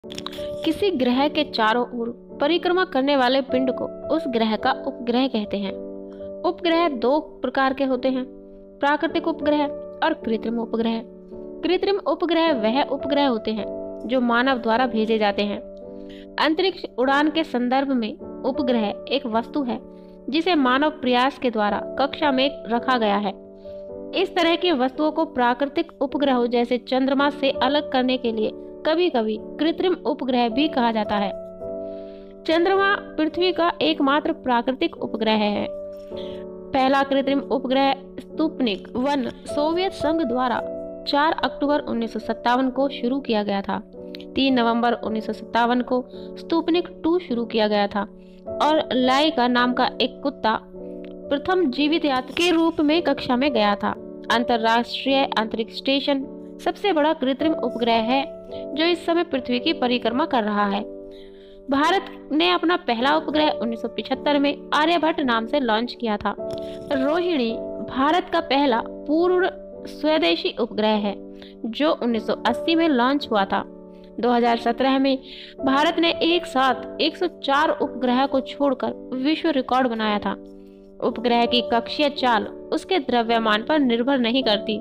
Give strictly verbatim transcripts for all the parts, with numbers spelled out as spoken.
किसी ग्रह के चारों ओर परिक्रमा करने वाले पिंड को उस ग्रह का उपग्रह कहते हैं। उपग्रह दो प्रकार के होते हैं, प्राकृतिक उपग्रह और कृत्रिम उपग्रह। कृत्रिम उपग्रह वह उपग्रह होते हैं जो मानव द्वारा भेजे जाते हैं। अंतरिक्ष उड़ान के संदर्भ में उपग्रह एक वस्तु है जिसे मानव प्रयास के द्वारा कक्षा में रखा गया है। इस तरह की वस्तुओं को प्राकृतिक उपग्रहों जैसे चंद्रमा से अलग करने के लिए कभी कभी कृत्रिम उपग्रह भी कहा जाता है। चंद्रमा पृथ्वी का एकमात्र प्राकृतिक उपग्रह है। पहला कृत्रिम उपग्रह स्पुतनिक वन सोवियत संघ द्वारा चार अक्टूबर उन्नीस सौ सत्तावन को शुरू किया गया था। तीन नवंबर उन्नीस सौ सत्तावन को स्पुतनिक टू शुरू किया गया था और लाइका नाम का एक कुत्ता प्रथम जीवित यात्री के रूप में कक्षा में गया था। अंतरराष्ट्रीय अंतरिक्ष स्टेशन सबसे बड़ा कृत्रिम उपग्रह है जो इस समय पृथ्वी की परिक्रमा कर रहा है। भारत ने अपना पहला उपग्रह उन्नीस सौ पचहत्तर में आर्यभट्ट नाम से लॉन्च किया था। रोहिणी भारत का पहला पूर्ण स्वदेशी उपग्रह है जो उन्नीस सौ अस्सी में लॉन्च हुआ था। दो हज़ार सत्रह में भारत ने एक साथ एक सौ चार उपग्रह को छोड़कर विश्व रिकॉर्ड बनाया था। उपग्रह की कक्षीय चाल उसके द्रव्यमान पर निर्भर नहीं करती।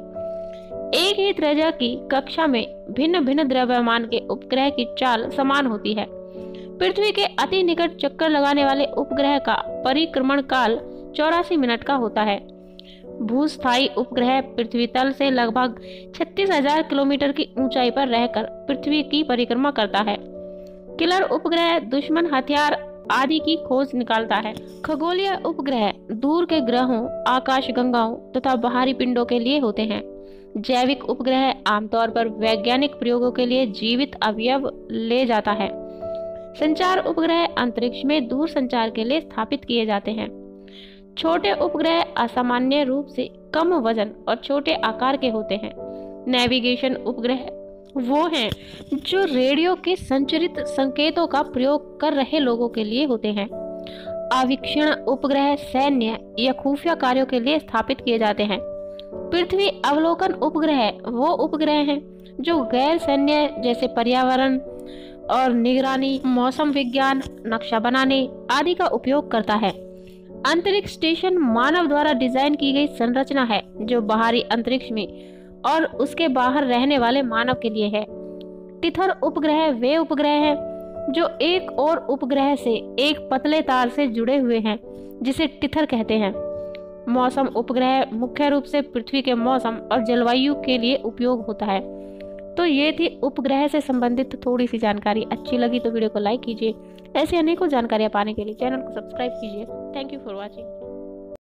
एक ही त्रिज्या की कक्षा में भिन्न भिन्न द्रव्यमान के उपग्रह की चाल समान होती है। पृथ्वी के अति निकट चक्कर लगाने वाले उपग्रह का परिक्रमण काल चौरासी मिनट का होता है। भूस्थायी उपग्रह पृथ्वी तल से लगभग छत्तीस हजार किलोमीटर की ऊंचाई पर रहकर पृथ्वी की परिक्रमा करता है। किलर उपग्रह दुश्मन हथियार आदि की खोज निकालता है। खगोलीय उपग्रह दूर के ग्रहों, आकाशगंगाओं तथा बाहरी पिंडों के लिए होते हैं। जैविक उपग्रह आमतौर पर वैज्ञानिक प्रयोगों के लिए जीवित अवयव ले जाता है। संचार उपग्रह अंतरिक्ष में दूर संचार के लिए स्थापित किए जाते हैं। छोटे उपग्रह असामान्य रूप से कम वजन और छोटे आकार के होते हैं। नेविगेशन उपग्रह वो हैं जो रेडियो के संचरित संकेतों का प्रयोग कर रहे लोगों के लिए होते हैं। अवीक्षण उपग्रह सैन्य या खुफिया कार्यों के लिए स्थापित किए जाते हैं। पृथ्वी अवलोकन उपग्रह वो उपग्रह हैं जो गैर सैन्य जैसे पर्यावरण और निगरानी, मौसम विज्ञान, नक्शा बनाने आदि का उपयोग करता है। अंतरिक्ष स्टेशन मानव द्वारा डिजाइन की गई संरचना है जो बाहरी अंतरिक्ष में और उसके बाहर रहने वाले मानव के लिए है। टिथर उपग्रह वे उपग्रह हैं जो एक और उपग्रह से एक पतले तार से जुड़े हुए हैं जिसे टिथर कहते हैं। मौसम उपग्रह मुख्य रूप से पृथ्वी के मौसम और जलवायु के लिए उपयोग होता है। तो ये थी उपग्रह से संबंधित थोड़ी सी जानकारी। अच्छी लगी तो वीडियो को लाइक कीजिए। ऐसे अनेकों जानकारियां पाने के लिए चैनल को सब्सक्राइब कीजिए। Thank you for watching.